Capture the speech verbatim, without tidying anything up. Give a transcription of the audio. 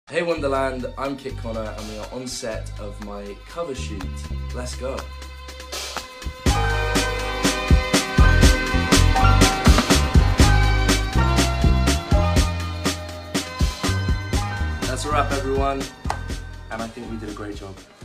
Hey Wonderland, I'm Kit Connor and we are on set of my cover shoot. Let's go. That's a wrap everyone, and I think we did a great job.